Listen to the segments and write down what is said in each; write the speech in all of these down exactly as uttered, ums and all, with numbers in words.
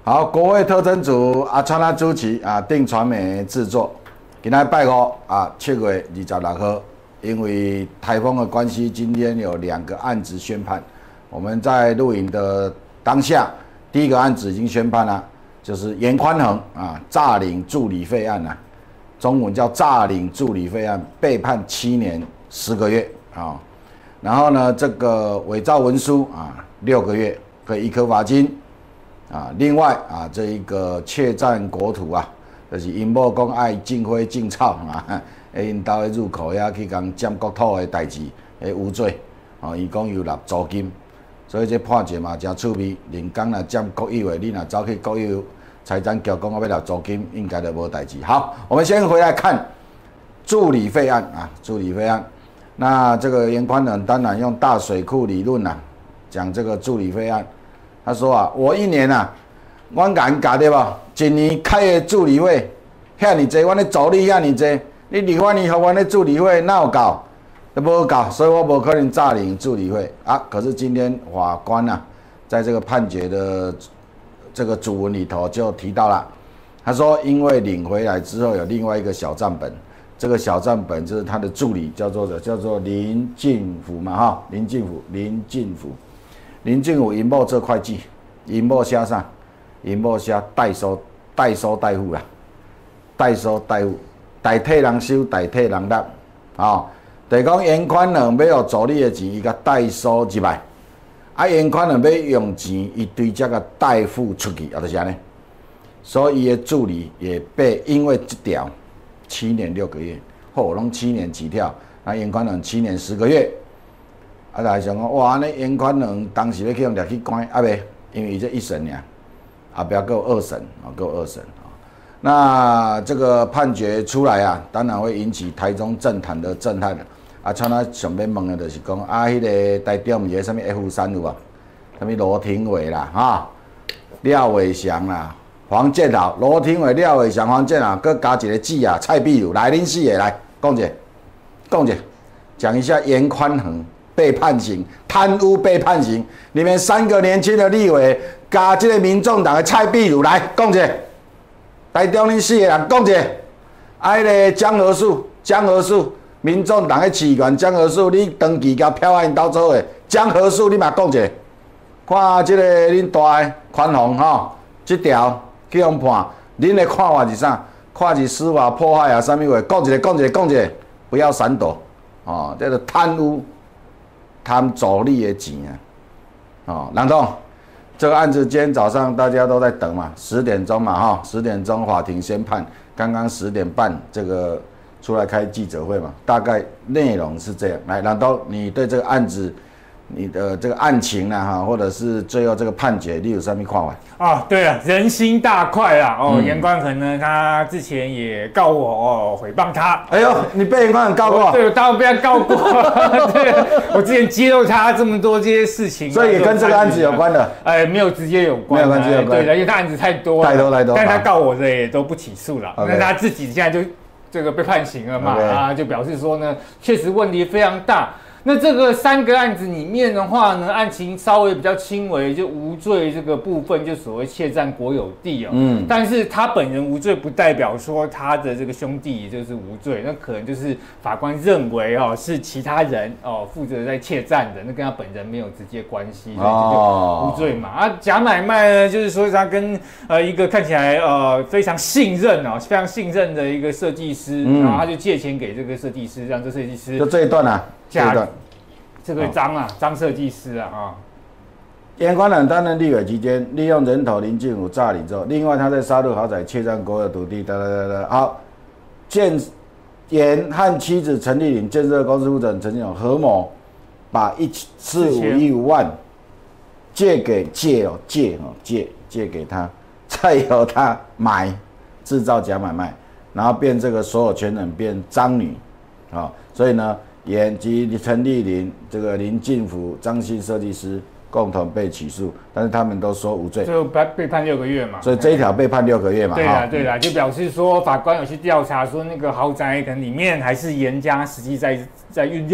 好，国会特侦组阿川拉主持啊，定传媒制作。今天拜五啊，七月二十六号，因为台风的关系，今天有两个案子宣判。我们在录影的当下，第一个案子已经宣判了，就是严宽恒啊诈领助理费案啊，中文叫诈领助理费案，被判七年十个月啊。然后呢，这个伪造文书啊，六个月，可以一颗罚金。啊，另外啊，这一个窃占国土啊，就是因某讲爱种花种草啊，诶，因兜的入口遐去共占国土的代志，诶，无罪。哦，伊讲有纳租金，所以这判决嘛真趣味。人工若占国有的，你若走去国有财产局讲我要纳租金，应该就无代志。好，我们先回来看助理费案啊，助理费案。那这个严宽恒当然用大水库理论啊，讲这个助理费案。他说啊，我一年啊，我敢搞对吧？一年开的助理费遐尼济，我咧助理遐尼济，你立法院给我的助理费哪有够？都无够，所以我无可能诈领助理费啊。可是今天法官啊，在这个判决的这个主文里头就提到了，他说因为领回来之后有另外一个小账本，这个小账本就是他的助理叫做的叫做林进福嘛哈，林进福，林进福。林进福因某做会计，因某写啥？因某写代收代收代付啦，代收代付，代替人收，代替人纳，哦，就是讲严宽恒要有助理的钱，伊甲代收入来，啊，严宽恒要用钱，伊对这个代付出去，啊，就是安尼。所以伊的助理也被因为这条七年六个月，好，拢七年起跳，那严宽恒七年十个月。啊，大家想讲，哇，安尼严宽恒当时要去用掠去关，啊袂，因为伊这一审尔，后壁还有二审，啊，还有二审啊。那这个判决出来啊，当然会引起台中政坛的震撼。啊，像咱上要问的就是讲，啊，迄、那个台中有个什么 F 三有无？什么罗廷伟啦，哈，廖伟翔啦，黄建豪，罗廷伟、廖伟翔、黄建豪，搁加一个字啊，蔡壁如，来，恁四个来讲者，讲者，讲一下严宽恒。被判刑，贪污被判刑。你们三个年轻的立委，加这个民众党的蔡壁如来讲者，台中恁四个人讲者，啊，迄个江河树，江河树，民众党的市员江河树，你登记甲票案斗做的，江河树你嘛讲者，看这个恁大的宽宏吼，这条去用判，恁的看法是啥？看是司法破坏啊，啥物话？讲一个，讲一个，讲一个，不要闪躲，哦，这个贪污。贪助理的钱啊！哦，郎总，这个案子今天早上大家都在等嘛，十点钟嘛，哈，十点钟法庭宣判，刚刚十点半这个出来开记者会嘛，大概内容是这样。来，郎总，你对这个案子，你的这个案情呢，哈，或者是最后这个判决，你有什么看法？ 啊，对了，人心大快啦！哦，严宽恒呢，他之前也告我哦，诽谤他。 哎呦，你被严宽恒告过？ 对，当然被他告过。对，我之前揭露他这么多这些事情， 所以也跟这个案子有关的。 哎，没有直接有关， 没有直接有关。 对，因为他案子太多了， 太多太多。 但他告我的也都不起诉了，那他自己现在就这个被判刑了嘛，啊，就表示说呢，确实问题非常大。那这个三个案子里面的话呢，案情稍微比较轻微，就无罪这个部分，就所谓窃占国有地哦。嗯。但是他本人无罪，不代表说他的这个兄弟也就是无罪，那可能就是法官认为哦是其他人哦负责在窃占的，那跟他本人没有直接关系，所以就无罪嘛。啊，假买卖呢，就是说他跟呃一个看起来呃非常信任哦，非常信任的一个设计师，嗯、然后他就借钱给这个设计师，让这设计师就这一段啊。 假这个张啊，张设计师啊啊， 严宽恒担任立委期间，利用人头林进福诈领之后，另外他在沙鹿豪宅窃占国有土地，哒哒哒哒。好，建严和妻子陈丽玲建设公司负责人陈建勇合谋，把一四五一五万借给借哦借哦借借给他，再由他买制造假买卖，然后变这个所有权人变张女啊、哦，所以呢。严及陈丽玲、这个林进福、张姓设计师共同被起诉，但是他们都说无罪， 就被判六个月嘛。 所以这一条被判六个月嘛。 对啦，对啦，就表示说法官有去调查，说那个豪宅可能里面还是严家实际在在运用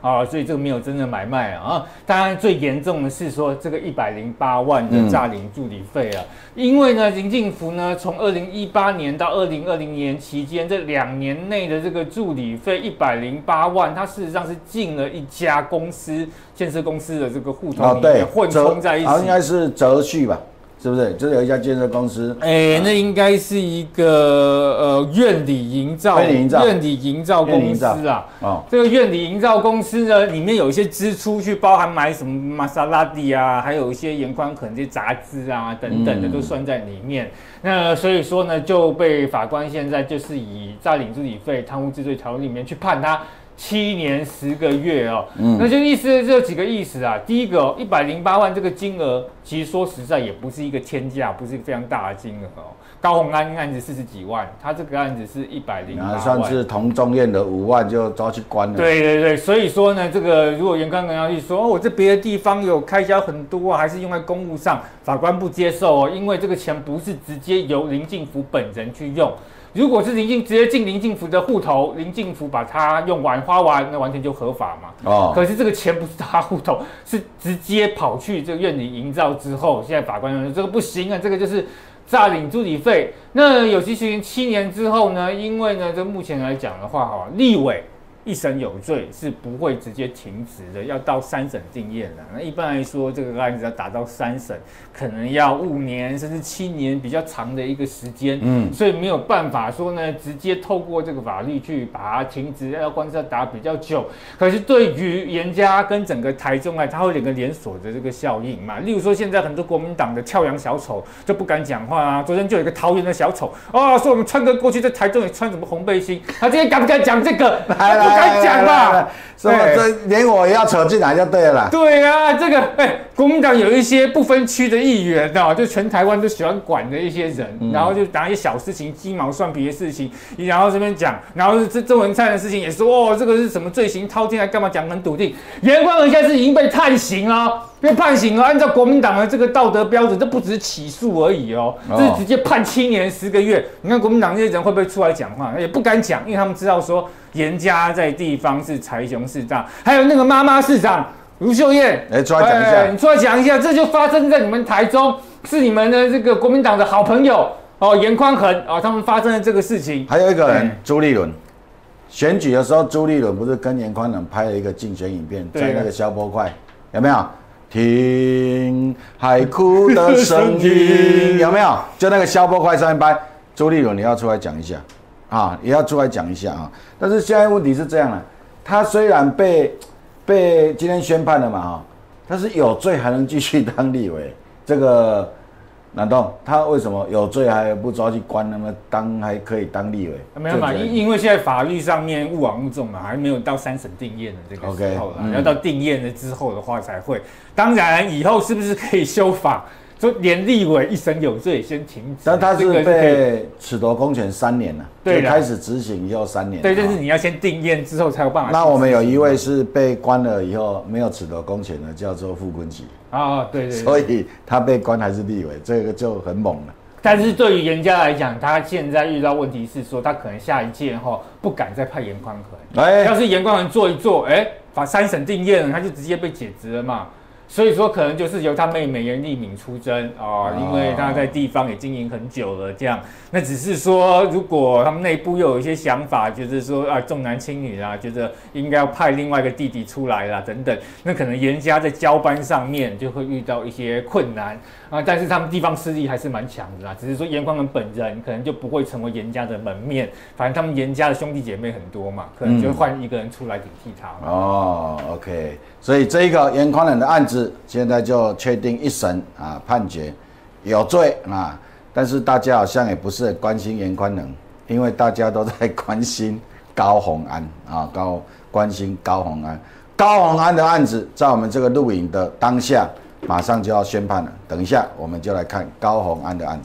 啊，所以这个没有真的买卖啊。当然最严重的是说这个一百零八万的诈领助理费啊，嗯、因为呢林进福呢从二零一八年到二零二零年期间这两年内的这个助理费一百零八万，他事实上是进了一家公司建设公司的这个户头里面混充在一起， 啊，应该是哲旭吧。是不是？就是有一家建设公司， 哎、欸，那应该是一个呃院里营造，院里营造公司啊。哦，这个院里营造公司呢，里面有一些支出，去包含买什么玛莎拉蒂啊，还有一些严宽可能这些杂志啊等等的都算在里面。嗯、那所以说呢，就被法官现在就是以诈领助理费、贪污治罪条例里面去判他。七年十个月哦，嗯，那就意思这有几个意思啊。第一个、哦，一百零八万这个金额，其实说实在也不是一个天价，不是一个非常大的金额哦。高虹安案子四十几万，他这个案子是一百零八万， 算是同中院的五万就抓去关了。 对对对，所以说呢，这个如果严宽可能要去说，哦，我这别的地方有开销很多啊，还是用在公务上，法官不接受哦，因为这个钱不是直接由林进福本人去用。如果是林进直接进林进福的户头，林进福把它用完花完，那完全就合法嘛。哦。可是这个钱不是他户头，是直接跑去这个院里营造之后，现在法官说这个不行啊，这个就是诈领助理费。那有期徒刑七年之后呢？因为呢，这目前来讲的话，哈，立委一审有罪是不会直接停职的，要到三审定验的。那一般来说，这个案子要打到三审，可能要五年甚至七年比较长的一个时间。嗯，所以没有办法说呢，直接透过这个法律去把它停职，要官司要打比较久。可是对于严家跟整个台中来，它会有一个连锁的这个效应嘛。例如说，现在很多国民党的跳梁小丑就不敢讲话啊。昨天就有一个桃园的小丑啊，说我们川哥过去在台中也穿什么红背心，他今天敢不敢讲这个？来来。不敢讲吧？ 什么？这连我也要扯进来就对了啦。 对啊，这个哎、欸，国民党有一些不分区的议员哦，就全台湾都喜欢管的一些人，嗯、然后就拿一些小事情、鸡毛蒜皮的事情，然后这边讲，然后这郑文灿的事情也说哦，这个是什么罪行滔天，来干嘛讲很笃定？严宽恒现在是已经被判刑了。被判刑了，按照国民党的这个道德标准，这不只是起诉而已哦，这是直接判七年十个月。你看国民党这些人会不会出来讲话？也不敢讲，因为他们知道说严家在地方是财雄势大，还有那个妈妈市长卢秀燕， 哎，出来讲一下、欸， 你出来讲一下，这就发生在你们台中，是你们的这个国民党的好朋友哦，严宽恒啊、哦，他们发生了这个事情。 还有一个人，欸、朱立伦。选举的时候，朱立伦不是跟严宽恒拍了一个竞选影片，在那个消波块，有没有？听海哭的声音，有没有？就那个消波块上面拍，朱立伦你要出来讲一下啊，也要出来讲一下啊。但是现在问题是这样的，他虽然被被今天宣判了嘛哈，但是有罪还能继续当立委，这个难道他为什么有罪还不抓去关，那么当还可以当立委？ 没有嘛，因因为现在法律上面误枉误纵嘛，还没有到三审定验的这个时候啦， okay, 嗯、要到定验了之后的话才会。当然以后是不是可以修法，说连立委一审有罪先停止？ 但他是被褫夺公权三年了，对，开始执行以后三年。 对，但是你要先定验之后才有办法。 那我们有一位是被关了以后没有褫夺公权的，叫做傅昆萁。 啊，对 对, 对， 所以他被关还是立委，这个就很猛了。 但是对于严家来讲，他现在遇到问题是说，他可能下一届哈不敢再派严宽恒。哎，要是严宽恒做一做，哎，把三审定验了，他就直接被解职了嘛。所以说，可能就是由他妹妹严丽敏出征啊，因为他在地方也经营很久了，这样。那只是说，如果他们内部又有一些想法，觉得说啊重男轻女啦，觉得应该要派另外一个弟弟出来啦，等等，那可能严家在交班上面就会遇到一些困难啊。但是他们地方势力还是蛮强的啦，只是说严宽恒本人可能就不会成为严家的门面，反正他们严家的兄弟姐妹很多嘛，可能就换一个人出来顶替他。 嗯、哦 ，OK， 所以这一个严宽恒的案子。现在就确定一审啊判决有罪啊，但是大家好像也不是很关心严宽恒，因为大家都在关心高虹安啊，高关心高虹安，高虹安的案子在我们这个录影的当下马上就要宣判了，等一下我们就来看高虹安的案子。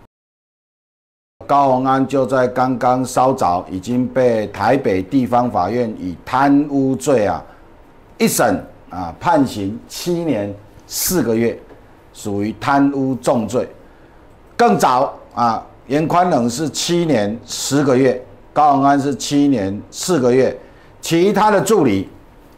高虹安就在刚刚稍早已经被台北地方法院以贪污罪啊一审。啊，判刑七年四个月，属于贪污重罪。更早啊，严宽恒是七年十个月，高虹安是七年四个月，其他的助理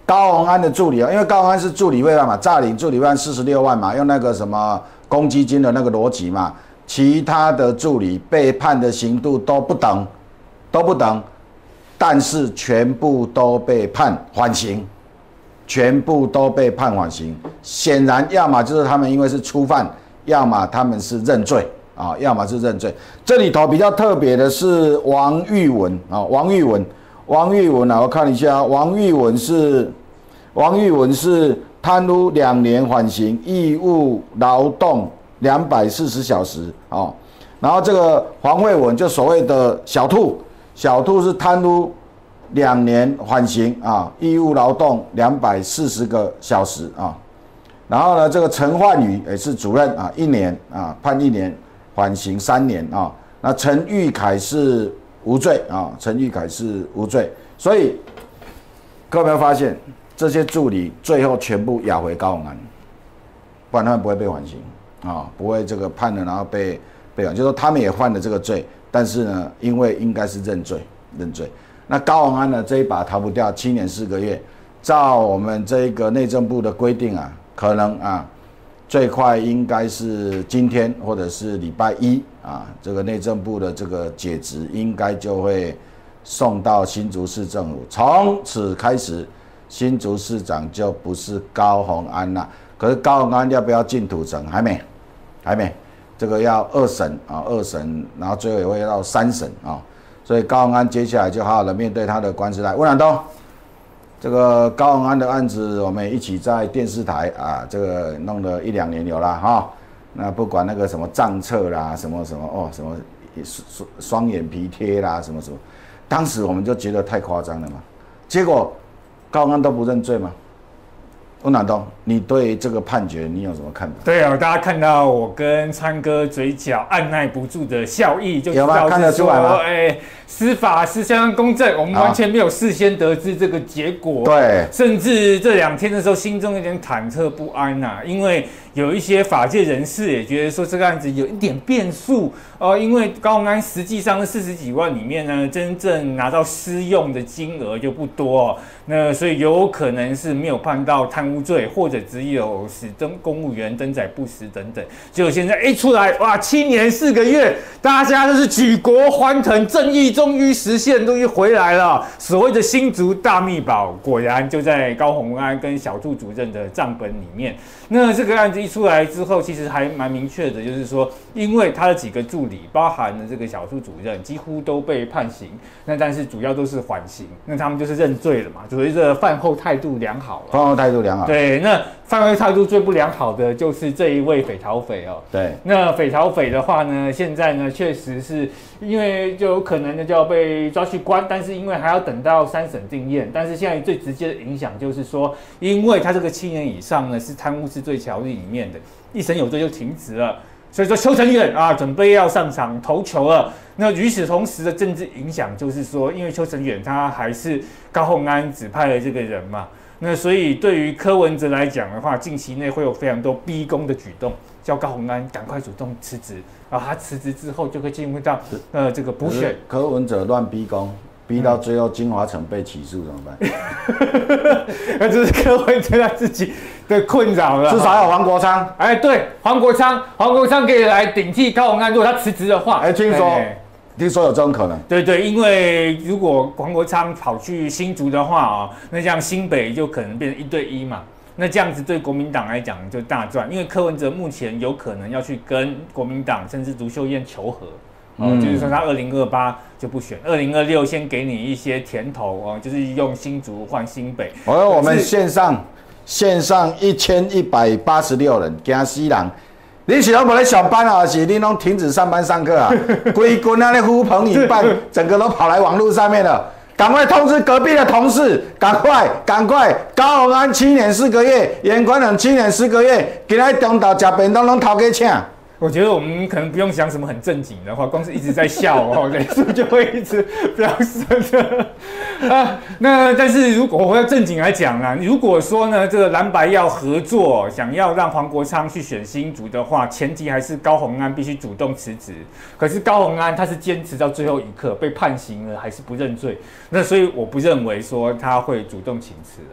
高虹安的助理啊，因为高虹安是助理费案嘛，诈领助理费案四十六万嘛，用那个什么公积金的那个逻辑嘛，其他的助理被判的刑度都不等，都不等，但是全部都被判缓刑，全部都被判缓刑。显然，要么就是他们因为是初犯，要么他们是认罪啊，要么是认罪。这里头比较特别的是王玉文啊，王玉文。王玉文啊，我看一下，王玉文是王玉文是贪污两年缓刑，义务劳动两百四十小时啊、哦。然后这个黄慧文就所谓的小兔，小兔是贪污两年缓刑啊，义务劳动两百四十个小时啊。然后呢，这个陈焕宇也是主任啊，一年啊判一年，缓刑三年啊。那陈玉凯是无罪啊，陈玉凯是无罪，所以各位有没有发现，这些助理最后全部押回高虹安，不然他们不会被缓刑啊，不会这个判了然后被被缓，就是说他们也犯了这个罪，但是呢，因为应该是认罪认罪，那高虹安呢这一把逃不掉，七年四个月，照我们这个内政部的规定啊，可能啊。最快应该是今天或者是礼拜一啊，这个内政部的这个解职应该就会送到新竹市政府，从此开始，新竹市长就不是高虹安了。可是高虹安要不要进土城？还没，还没，这个要二审啊，二审，然后最后也会到三审啊，所以高虹安接下来就好好的面对他的官司来。温南东。这个高虹安的案子，我们一起在电视台啊，这个弄了一两年有啦哈。那不管那个什么账册啦，什么什么哦，什么双眼皮贴啦，什么什么，当时我们就觉得太夸张了嘛。结果高虹安都不认罪嘛。温南东，你对这个判决你有什么看法？ 对啊，大家看到我跟川哥嘴角按捺不住的笑意，就知道看得出来吗？ 哎，司法是相当公正，我们完全没有事先得知这个结果。 对， 甚至这两天的时候，心中有点忐忑不安呐、啊，因为有一些法界人士也觉得说这个案子有一点变数哦、呃，因为高虹安实际上四十几万里面呢，真正拿到私用的金额就不多、哦，那所以有可能是没有判到贪污罪，或者只有使登公务员登载不实等等。结果现在一出来，哇，七年四个月，大家都是举国欢腾，正义终于实现，终于回来了。所谓的新竹大秘宝，果然就在高虹安跟小兔主任的账本里面。那这个案子一出来之后，其实还蛮明确的，就是说，因为他的几个助理，包含了这个小兔主任，几乎都被判刑，那但是主要都是缓刑，那他们就是认罪了嘛，所谓的饭后态度良好了。 饭后态度良好。 对，那饭后态度最不良好的就是这一位匪逃匪哦。 对， 那匪逃匪的话呢，现在呢确实是因为就有可能呢就要被抓去关，但是因为还要等到三审定验，但是现在最直接的影响就是说，因为他这个七年以上呢是贪污治罪条例里面的，一审有罪就停职了。所以说邱成远啊，准备要上场投球了。那与此同时的政治影响就是说，因为邱成远他还是高虹安指派的这个人嘛，那所以对于柯文哲来讲的话，近期内会有非常多逼宫的举动，叫高虹安赶快主动辞职，然后他辞职之后就可以进入到呃这个补选。 柯文哲乱逼宫。逼到最后，金华城被起诉怎么办？ 那这是柯文哲他自己的困扰了。 至少有黄国昌， 哎，对，黄国昌，黄国昌可以来顶替高虹安，如果他辞职的话。 哎，听说，哎、听说有这种可能。 对对，因为如果黄国昌跑去新竹的话啊、哦，那这样新北就可能变成一对一嘛。那这样子对国民党来讲就大赚，因为柯文哲目前有可能要去跟国民党甚至卢秀燕求和。哦，就是说他二零二八就不选，二零二六先给你一些甜头哦，就是用新竹换新北。 哦，我们线上线上一千一百八十六人，惊死人！你是拢无咧上班啊？还是你拢停止上班上课啊？规群啊，那呼朋引伴，整个都跑来网络上面了。赶快通知隔壁的同事，赶快赶快！高虹安七年四个月，严宽仁七年四个月，今仔中昼吃便当拢头家请。 我觉得我们可能不用想什么很正经的话，光是一直在笑哦，人数就会一直飙升的啊。那但是如果我要正经来讲啊，如果说呢这个蓝白要合作，想要让黄国昌去选新竹的话，前提还是高虹安必须主动辞职。可是高虹安他是坚持到最后一刻，被判刑了还是不认罪，那所以我不认为说他会主动请辞啊。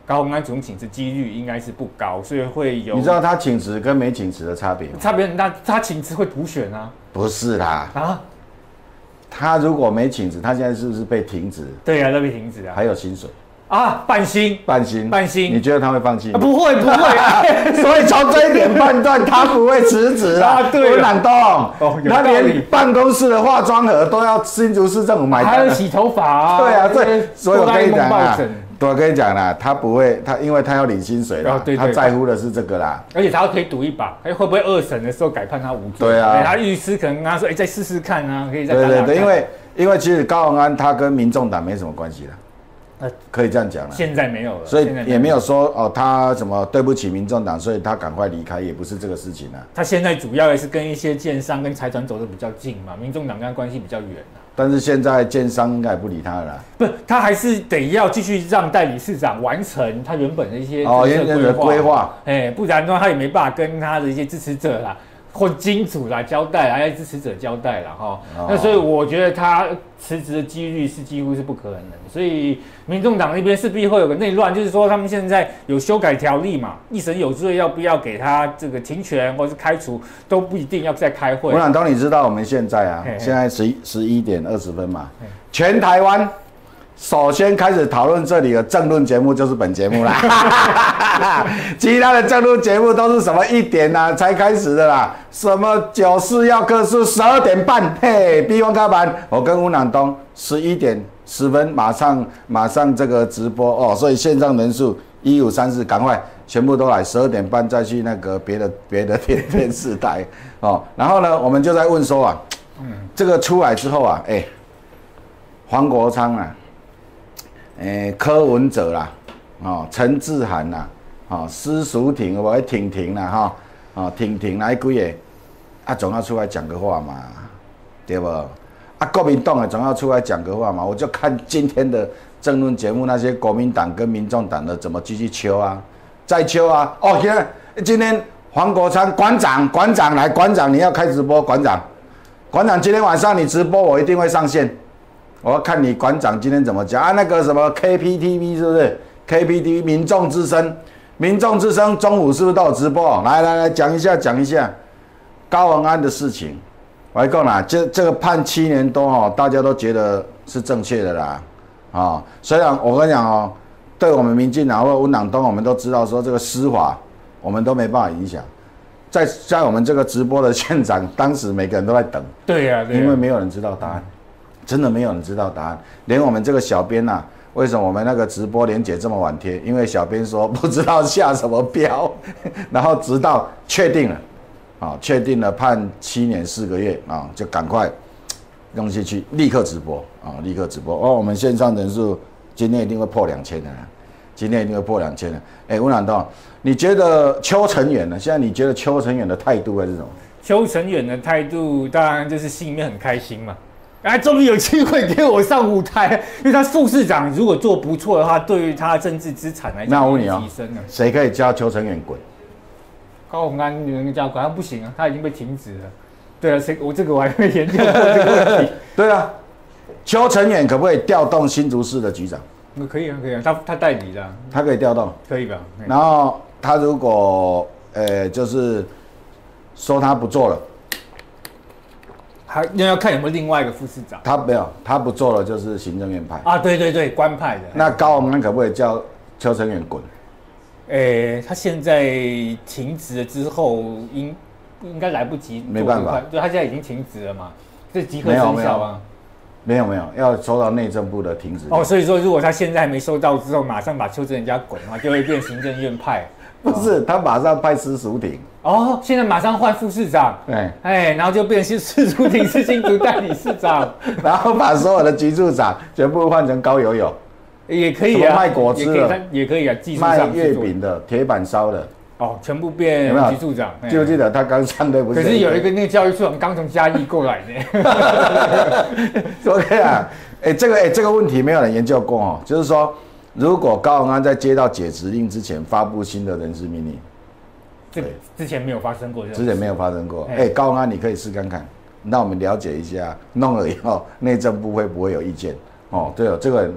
高虹安主动请辞几率应该是不高，所以会有。 你知道他请辞跟没请辞的差别吗？ 差别很大，他请辞会补选啊？ 不是啦， 啊， 他如果没请辞，他现在是不是被停职？ 对啊，都被停职啊， 还有薪水啊，半薪， 半薪， 半薪， 你觉得他会放弃吗？ 啊、不会，不会。 所以从这一点判断，他不会辞职啦。 啊，对， 温朗东， 哦， 他连办公室的化妆盒都要新竹市政府买单， 还有洗头发啊。 对啊，对，所以我跟你讲啊。我跟你讲啦，他不会，他因为他要领薪水啦，哦、对对对，他在乎的是这个啦。 而且他可以赌一把，哎，会不会二审的时候改判他无罪？ 对啊， 他律师可能跟他说，哎，再试试看啊，可以再打打看。 对对对，因为因为其实高虹安他跟民众党没什么关系啦。呃，可以这样讲了。 现在没有了， 所以也没有说哦，他什么对不起民众党，所以他赶快离开，也不是这个事情啊。 他现在主要也是跟一些建商跟财团走得比较近嘛，民众党跟他关系比较远啊。 但是现在建商应该也不理他了啦。 不，他还是得要继续让代理市长完成他原本的一些哦原本的规划， 哎，不然的话他也没办法跟他的一些支持者啦。或金主啦交代，还有支持者交代啦哈，哦、那所以我觉得他辞职的几率是几乎是不可能的，所以民众党那边势必会有个内乱，就是说他们现在有修改条例嘛，一审有罪要不要给他这个停权或是开除都不一定要再开会。 我想当你知道我们现在啊，嘿嘿现在十一十一点二十分嘛，全台湾。首先开始讨论这里的政论节目就是本节目啦，其他的政论节目都是什么一点啊才开始的啦，什么九四要客诉十二点半，嘿，逼完开盘，我跟吴朗东十一点十分马上马上这个直播哦，所以线上人数一五三四，赶快全部都来，十二点半再去那个别的别的电电视台哦，然后呢，我们就在问说啊，这个出来之后啊，哎、欸，黄国昌啊。诶，柯文哲啦，哦，陈志涵啦，哦，施淑婷，我婷婷啦，哈，哦，婷婷来几个，啊，总要出来讲个话嘛，对不？啊，国民党啊，总要出来讲个话嘛。我就看今天的政论节目，那些国民党跟民众党的怎么继续秋啊，再秋啊。哦，今天今天黄国昌馆长，馆长来，馆长你要开直播，馆长，馆长今天晚上你直播，我一定会上线。我要看你馆长今天怎么讲啊？那个什么 K P T V 是不是 ？K P T V 民众之声，民众之声中午是不是都有直播？来来来，讲一下讲一下高虹安的事情。我还讲啦，这这个判七年多哦，大家都觉得是正确的啦。啊、哦，虽然我跟你讲哦，对我们民进党或文朗东，我们都知道说这个司法我们都没办法影响。在在我们这个直播的现场，当时每个人都在等。 对呀、啊，對啊、 因为没有人知道答案。真的没有人知道答案，连我们这个小编呐，为什么我们那个直播连结这么晚贴？因为小编说不知道下什么标，然后直到确定了，啊，确定了判七年四个月啊，就赶快用进去，立刻直播啊，立刻直播哦。我们线上人数今天一定会破两千的，今天一定会破两千的。哎，温朗东，你觉得邱成远呢？现在你觉得邱成远的态度会是什么？ 邱成远的态度当然就是心里面很开心嘛。哎，终于有机会给我上舞台，因为他副市长如果做不错的话，对于他政治资产来讲， 那我问你哦， 提升了。 谁可以叫邱成远滚？ 高虹安有人叫滚，他不行啊，他已经被停职了。对啊，谁我这个我还没研究过这个问题。 对啊，邱成远可不可以调动新竹市的局长？ 可以啊，可以啊，他他代理的、啊， 他可以调动， 可以吧？ 然后他如果呃，就是说他不做了。 还那要看有没有另外一个副市长， 他没有，他不做了就是行政院派啊，对对对，官派的。 那高虹安可不可以叫邱成远滚？ 诶、欸，他现在停职了之后，应应该来不及， 没办法， 对，他现在已经停职了嘛，这即刻生效吗？ 没有没有，要收到内政部的停职。 哦，所以说如果他现在还没收到之后，马上把邱成远家滚的话，就会变行政院派。 不是，他马上派施淑婷。 哦，现在马上换副市长， 对， 哎，然后就变成施淑婷是新竹代理市长， 然后把所有的局处长全部换成高友友， 也可以啊， 卖果汁的也可以啊，技术上卖月饼的、铁板烧的， 哦，全部变局处长。 记不记得他刚上队不是？ 可是有一个那个教育处长刚从嘉义过来的。 OK 啊，哎，这个哎这个问题没有人研究过哦，就是说。如果高虹安在接到解职令之前发布新的人事命令， 这之前没有发生过， 之前没有发生过。哎、欸，高虹安你可以试看看，让我们了解一下，弄了以后内政部会不会有意见？哦，对了，这个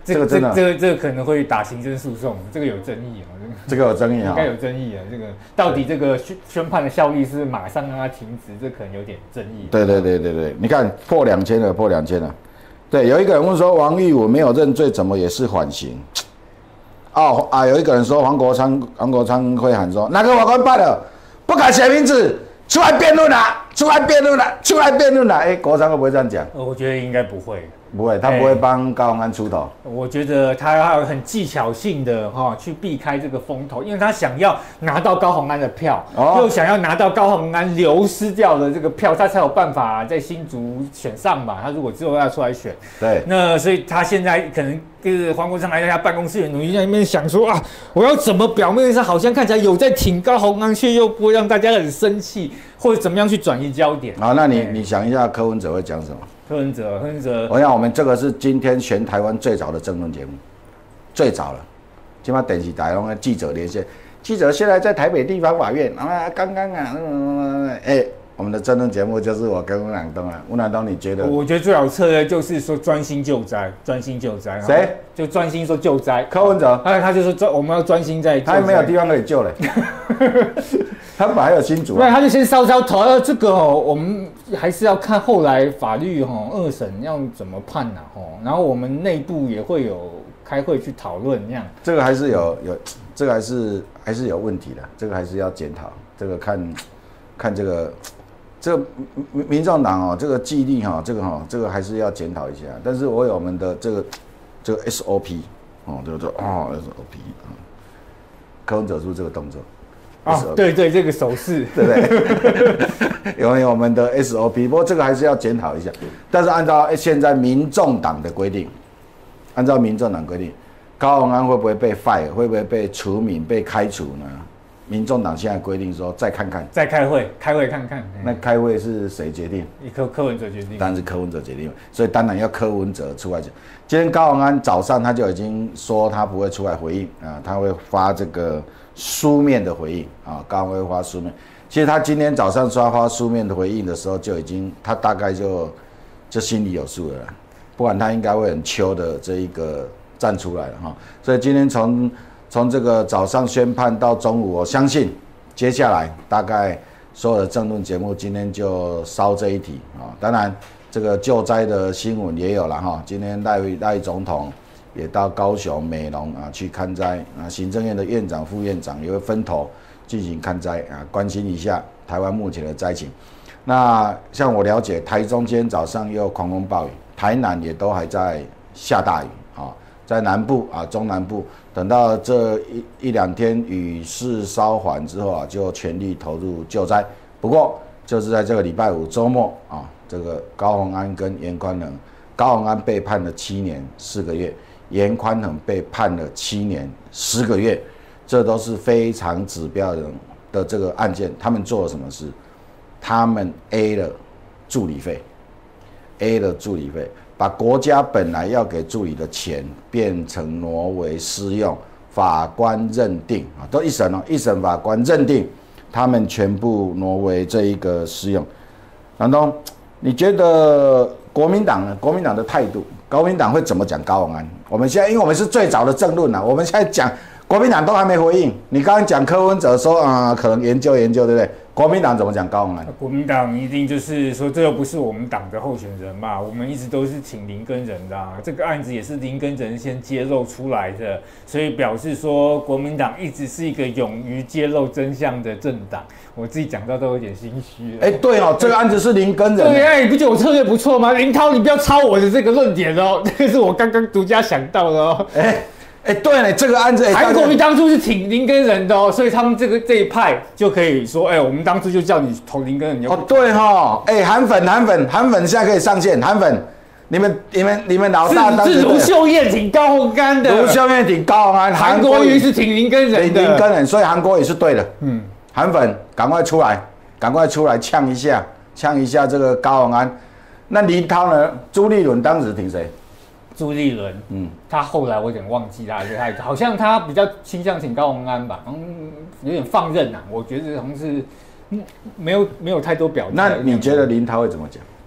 这个真的， 这个这个可能会打行政诉讼，这个有争议啊， 这个有争议啊， 应该有争议啊。这个到底这个宣宣判的效力是马上让它停止，这可能有点争议。 对对对对对，你看破两千了，破两千了。对，有一个人问说王玉我没有认罪，怎么也是缓刑？哦啊，有一个人说黄国昌，黄国昌会喊说哪个法官办了，不敢写名字，出来辩论啦，出来辩论啦，出来辩论啦。哎，国昌会不会这样讲？ 我觉得应该不会。 不会，他不会帮高虹安出头。 我觉得他要很技巧性的哈、哦、去避开这个风头，因为他想要拿到高虹安的票，哦、又想要拿到高虹安流失掉的这个票，他才有办法在新竹选上嘛。他如果之后要出来选， 对， 那所以他现在可能跟黄国昌还在他办公室里努力在那边想说啊，我要怎么表面上好像看起来有在挺高虹安，却又不会让大家很生气，或者怎么样去转移焦点。 好，那你你想一下柯文哲会讲什么？ 柯文哲，柯文哲， 我想我们这个是今天全台湾最早的政论节目，最早了。今晚电视台用记者连线，记者现在在台北地方法院啊，刚刚啊，哎、欸，我们的政论节目就是我跟吴南东啊，吴南东你觉得？ 我觉得最好策略就是说专心救灾，专心救灾。 谁？ 就专心说救灾。 柯文哲， 他他就说专我们要专心在， 他没有地方可以救了。他本来还有新竹、啊， 对，他就先烧烧头。呃，这个哦，我们还是要看后来法律哈、哦，二审要怎么判呐、啊、哦。然后我们内部也会有开会去讨论这样。 这个还是有有，这个还是还是有问题的，这个还是要检讨。这个看看这个这个民民众党哦，这个纪律哈，这个哈，这个还是要检讨一下。但是我有我们的这个这个 S O P 哦，这个这哦 S O P 啊，柯文哲是这个动作。 啊、哦，对对，这个手势， 对不对？有有我们的 S O P， 不过这个还是要检讨一下。但是按照现在民众党的规定，按照民众党规定，高虹安会不会被 fire， 会不会被除名、被开除呢？民众党现在规定说再看看， 再开会，开会看看。 那开会是谁决定？ 柯柯文哲决定， 当然是柯文哲决定，所以当然要柯文哲出来讲。今天高虹安早上他就已经说他不会出来回应啊，他会发这个书面的回应啊，高虹安会发书面。其实他今天早上说发书面的回应的时候，就已经他大概就就心里有数了啦，不然他应该会很秋的这一个站出来了哈。所以今天从从这个早上宣判到中午，我相信接下来大概所有的政论节目今天就烧这一题啊。当然，这个救灾的新闻也有了哈。今天赖赖总统也到高雄美浓啊去看灾啊，行政院的院长、副院长也会分头进行看灾啊，关心一下台湾目前的灾情。那像我了解，台中今天早上又狂风暴雨，台南也都还在下大雨啊，在南部啊中南部。等到这一一两天雨势稍缓之后啊，就全力投入救灾。不过就是在这个礼拜五周末啊，这个高虹安跟严宽恒，高虹安被判了七年四个月，严宽恒被判了七年十个月，这都是非常指标人的这个案件。他们做了什么事？他们 A 了助理费 ，A 了助理费。把国家本来要给助理的钱变成挪为私用，法官认定啊，都一审哦，一审法官认定他们全部挪为这一个私用。南东，你觉得国民党呢？国民党的态度，国民党会怎么讲高虹安？我们现在因为我们是最早的政论啊，我们现在讲国民党都还没回应。你刚刚讲柯文哲说啊、呃，可能研究研究，对不对？国民党怎么讲高虹安？ 国民党一定就是说，这又不是我们党的候选人嘛，我们一直都是挺林耕仁的、啊，这个案子也是林耕仁先揭露出来的，所以表示说国民党一直是一个勇于揭露真相的政党。我自己讲到都有点心虚了。 哎、欸，对哦，这个案子是林耕仁。 对啊，你不觉得我策略不错吗？林涛，你不要抄我的这个论点哦，这个是我刚刚独家想到的哦。 哎、欸。哎、欸，对了，这个案子， 韩国瑜当初是挺林耕仁的哦，所以他们这个这一派就可以说，哎、欸，我们当初就叫你投林耕仁。 哦，对哈、哦，哎、欸，韩粉，韩粉，韩粉现在可以上线，韩粉，你们、你们、你们老大当时是卢秀燕挺高虹安的， 卢秀燕挺高虹安， 韩国瑜是挺林耕仁的， 林耕仁，所以韩国瑜是对的。 嗯， 韩粉，赶快出来，赶快出来呛一下，呛一下这个高虹安。那林涛呢？朱立伦当时挺谁？ 朱立伦，嗯，他后来我有点忘记他的态度，好像他比较倾向挺高虹安吧，嗯，有点放任啊，我觉得好像是没有没有太多表态。 那你觉得林涛会怎么讲？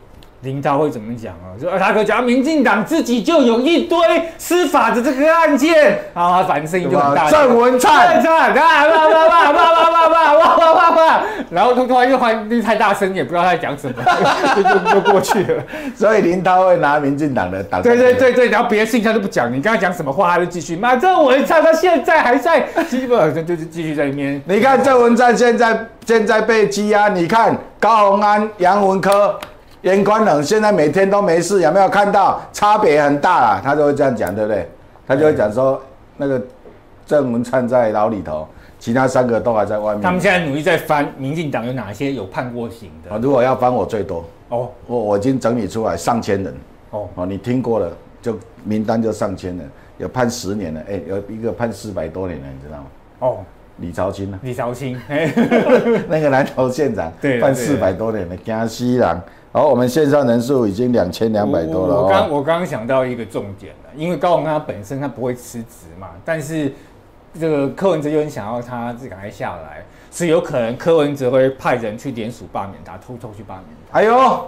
林涛会怎么讲啊？说他可讲民进党自己就有一堆司法的这个案件，然后他反正声音就很大， 郑文灿， 郑文灿，啊哇哇哇哇哇哇哇哇哇哇，然后突然又换太大声，也不知道他在讲什么，就就就过去了。 所以林涛会拿民进党的党， 对对对对，然后别的事情他都不讲，你刚才讲什么话，他就继续骂郑文灿，他现在还在，基本上就是继续在里面。 你看郑文灿现在现在被羁押，你看高虹安、杨文科。严宽仁现在每天都没事，有没有看到？差别很大啦，他就会这样讲，对不对？他就会讲说，那个郑文灿在牢里头，其他三个都还在外面。 他们现在努力在翻民进党有哪些有判过刑的。 啊，如果要翻我最多哦，我我已经整理出来上千人哦哦，你听过了，就名单就上千人，有判十年的，哎，有一个判四百多年的，你知道吗？哦。李朝清啊， 李朝清， 那个南投县长，判四百多年的江西人。好，我们线上人数已经两千两百多了。 我刚我刚刚想到一个重点了，因为高虹安他本身他不会辞职嘛，但是这个柯文哲又很想要他赶快下来，所以有可能柯文哲会派人去联署罢免他，偷偷去罢免他。 哎呦，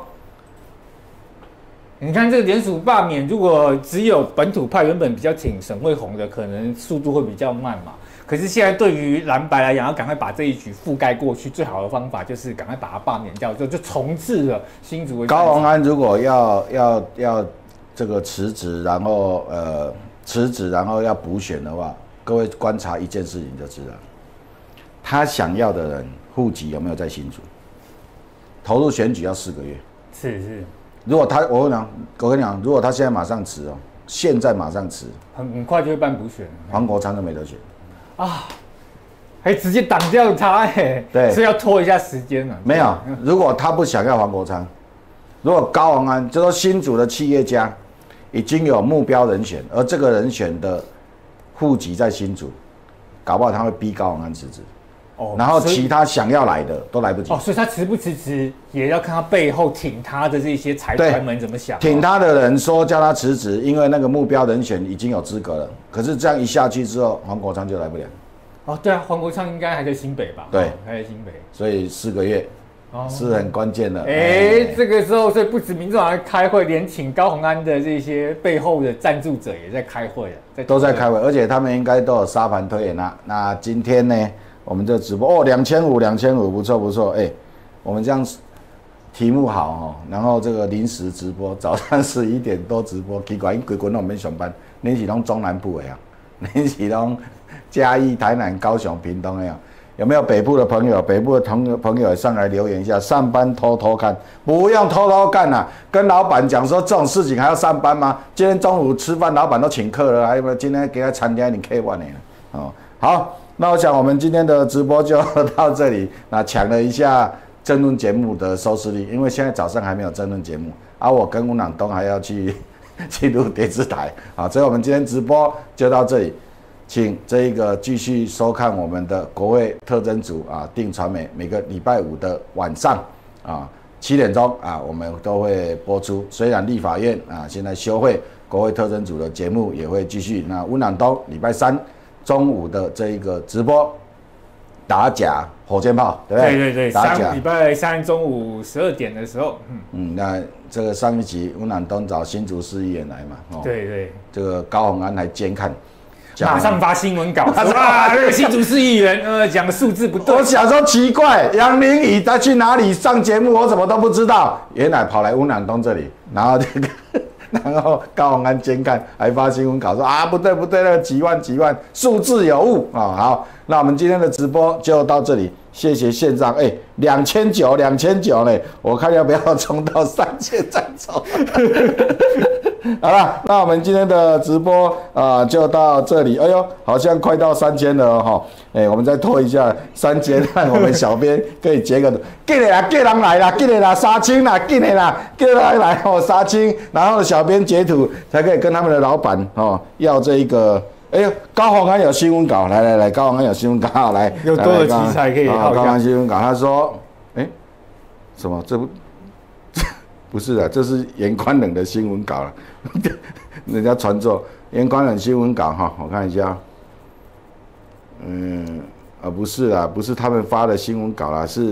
你看这个联署罢免，如果只有本土派原本比较挺沈慧虹的，可能速度会比较慢嘛。可是现在对于蓝白来讲，要赶快把这一局覆盖过去，最好的方法就是赶快把它罢免掉，就就重置了新竹的。 高虹安如果要要要这个辞职，然后呃辞职，然后要补选的话，各位观察一件事情就知道，他想要的人户籍有没有在新竹？投入选举要四个月。 是是。 如果他我跟你讲，我跟你讲，如果他现在马上辞哦，现在马上辞， 很很快就会办补选， 黄国昌都没得选。啊， 还直接挡掉他哎、欸，对，所以要拖一下时间了。 没有，如果他不想要黄国昌，如果高虹安就说新竹的企业家已经有目标人选，而这个人选的户籍在新竹，搞不好他会逼高虹安辞职。哦，然后其他想要来的都来不及。 哦，所以他辞不辞职也要看他背后挺他的这些财团们怎么想。 挺他的人说叫他辞职，因为那个目标人选已经有资格了。可是这样一下去之后，黄国昌就来不了。 哦，对啊，黄国昌应该还在新北吧？ 对， 哦、还在新北。 所以四个月。哦、是很关键的。 哎、欸，这个时候，所以不止民众党在开会，连请高虹安的这些背后的赞助者也在开会了， 都在开会，而且他们应该都有沙盘推演啊。那今天呢，我们这直播哦，两千五，两千五，不错不错。哎、欸，我们这样题目好哦，然后这个临时直播，早上十一点多直播，奇怪，因规群都没上班，恁是拢中南部的啊，恁是拢嘉义、台南、高雄、屏东的啊。有没有北部的朋友？北部的同朋友上来留言一下。上班偷偷看，不用偷偷干啊！跟老板讲说这种事情还要上班吗？今天中午吃饭，老板都请客了，还有没有？今天给他参加一点 K one 呢？哦，好，那我想我们今天的直播就到这里。那抢了一下政论节目的收视率，因为现在早上还没有政论节目，而、啊、我跟吴朗东还要去去录电视台啊，所以我们今天直播就到这里。请这一个继续收看我们的国会特侦组啊，定传媒每个礼拜五的晚上啊七点钟啊，我们都会播出。虽然立法院啊现在休会，国会特侦组的节目也会继续。那温朗东礼拜三中午的这一个直播打假火箭炮，对不对？ 对对对，打假。礼拜三中午十二点的时候， 嗯嗯，那这个上一集温朗东找新竹市议员来嘛， 哦，对对， 这个高虹安来监看。 马上发新闻稿，哇，这个新竹市议员，呃，讲的数字不对。 我想说奇怪，杨玲仪他去哪里上节目，我怎么都不知道。原来跑来温朗东这里，然后这个，然后高虹安监看，还发新闻稿说啊，不对不对，那个几万几万，数字有误啊、哦。好，那我们今天的直播就到这里，谢谢线上，哎，两千九，两千九呢，我看要不要冲到三千再走。好了，那我们今天的直播啊、呃、就到这里。哎呦，好像快到三千了哈！哎、欸，我们再拖一下三千，让我们小编可以截个。进来啦，叫人来啦，进来啦，杀青啦，进来啦，叫人来哦，杀青。然后小编截图才可以跟他们的老板哦要这一个。哎呦，高虹安有新闻稿，来来来，高虹安有新闻稿，来， 有多的题材可以好。 高虹安新闻稿，他说，哎、欸，什么？这不？不是的，这是严宽仁的新闻稿了，人家传作严宽仁新闻稿哈，我看一下，嗯，啊不是啦，不是他们发的新闻稿啦，是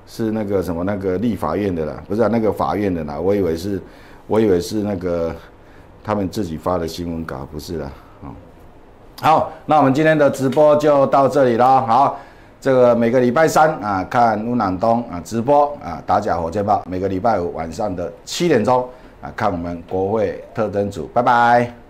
是那个什么那个立法院的啦，不是、啊、那个法院的啦，我以为是，我以为是那个他们自己发的新闻稿，不是啦。哦，好，那我们今天的直播就到这里了。好，这个每个礼拜三啊看乌南东啊直播啊打假火箭炮，每个礼拜五晚上的七点钟啊看我们国会特侦组，拜拜。